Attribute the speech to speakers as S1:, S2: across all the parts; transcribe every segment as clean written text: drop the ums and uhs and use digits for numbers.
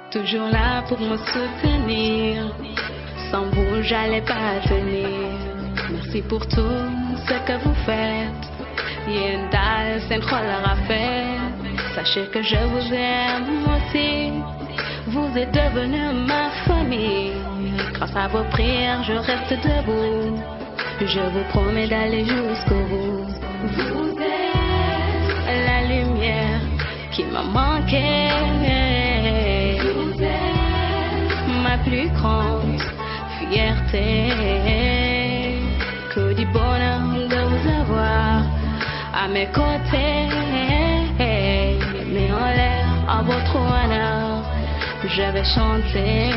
S1: toujours là pour me soutenir. Sans vous, j'allais pas tenir. Merci pour tout ce que vous faites. Yendal, c'est trop la fête. Sachez que je vous aime aussi. Vous êtes devenus ma famille. Grâce à vos prières, je reste debout. Je vous promets d'aller jusqu'au bout. Vous êtes la lumière qui m'a manqué. Vous êtes ma plus grande fierté. Que du bonheur de vous avoir à mes côtés. Mais en l'air, à votre honneur, je vais chanter.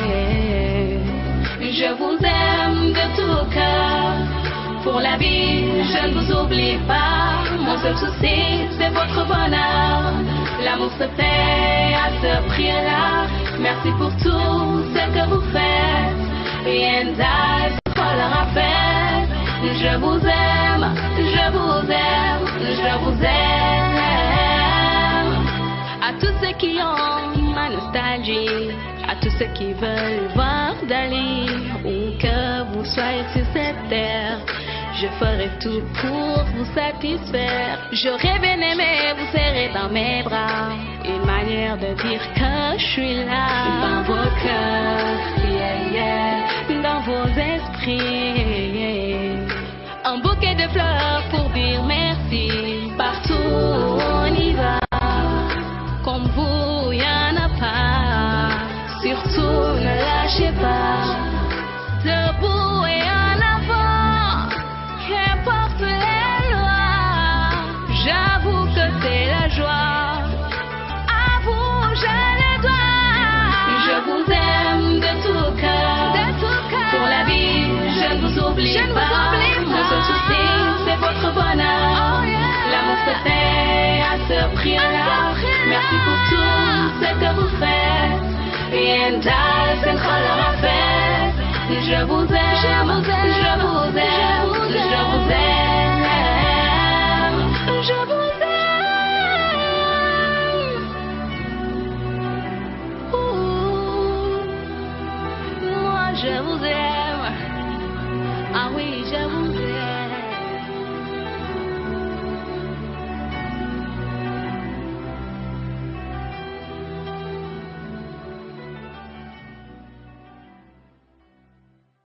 S1: Je vous aime de tout cœur. Pour la vie, je ne vous oublie pas. Mon seul souci, c'est votre bonheur. L'amour se fait à ce prix-là. Merci pour tout ce que vous faites. Yendal, c'est trop la fête. Je vous aime, je vous aime, je vous aime. À tous ceux qui ont ma nostalgie, à tous ceux qui veulent voir Dali, où que vous soyez sur cette terre, je ferai tout pour vous satisfaire. J'aurais bien aimé vous serrer dans mes bras, une manière de dire que je suis là. Dans vos cœurs, yeah, yeah, dans vos esprits. Un bouquet de fleurs pour dire merci. Partout où on y va, comme vous, y en a pas. Surtout ne lâchez pas. Debout et en avant, qu'importe les lois. J'avoue que c'est la joie. À vous, je le dois. Je vous aime de tout cœur. Pour la vie, je ne vous oublie pas. Mon seul souci, c'est votre bonheur. Oh, yeah. L'amour se fait à ce prix-là. Merci pour tout ce que vous faites. Yendal, c'est trop la fête. Je vous aime, je vous aime.